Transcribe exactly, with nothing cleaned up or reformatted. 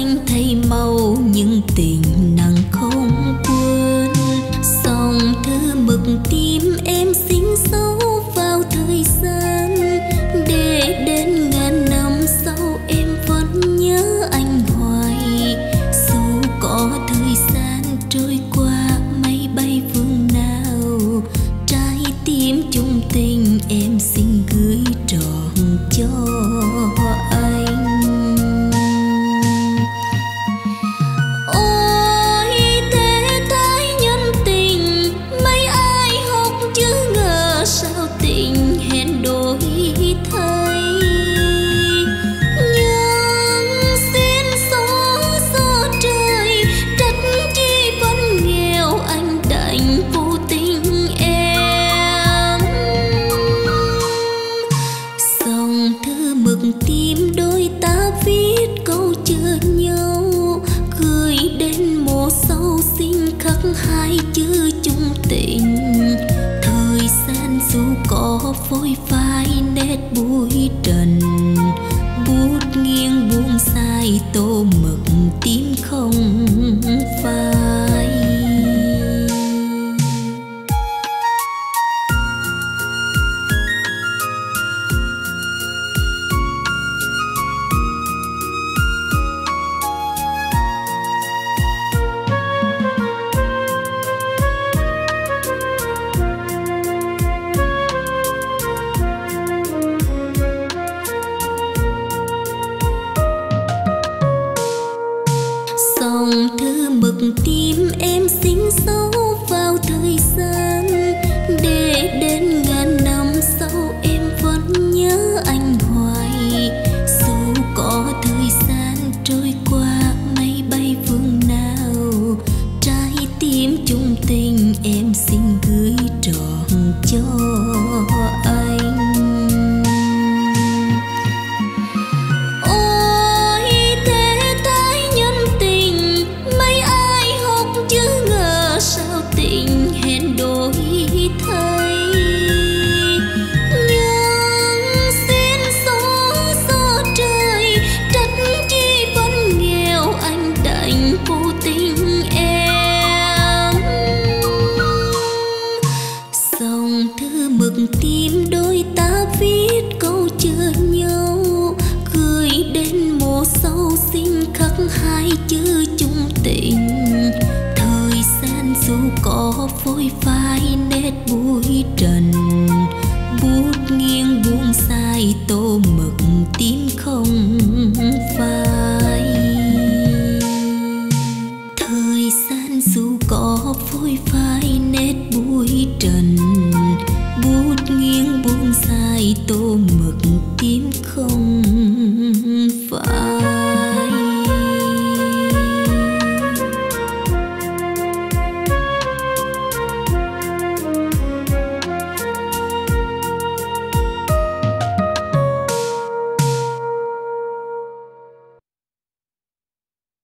xanh thay màu nhưng tình nặng không quên. Dòng thư mực tim em sinh sâu vào thời gian, để đến ngàn năm sau em vẫn nhớ anh hoài. Dù có thời gian trôi qua mây bay phương nào, trái tim chung tình em xin gửi trọn cho anh. Ôi thế thái nhân tình, mấy ai học chứ ngờ sao tình hẹn đổi thay. Nhưng xin gió gió trời, trách chi vẫn nghèo anh đành vô tình em. Dòng thư mực tim đôi ta viết câu chờ nhau, gửi đến mùa sau xin khắc hai chữ chung tình. Thời gian dù có phôi phai nét bụi trần, bút nghiêng buông sai tô mực tím không phai. Dòng thư mực tim em sinh sâu vào thời gian, để đến ngàn năm sau em vẫn nhớ anh hoài. Dù có thời gian trôi qua mây bay phương nào, trái tim chung tình em xin gửi trọn cho anh. Sao tình hẹn đổi thay. Nhưng xin gió gió trời, trách chi vẫn nghèo anh đành vô tình em. Dòng thư mực tim đôi ta viết câu chờ nhau, gửi đến mùa sau xin khắc hai chữ chung tình. Dù có phôi phai nét bụi trần, bút nghiêng buông sai tô mực tím không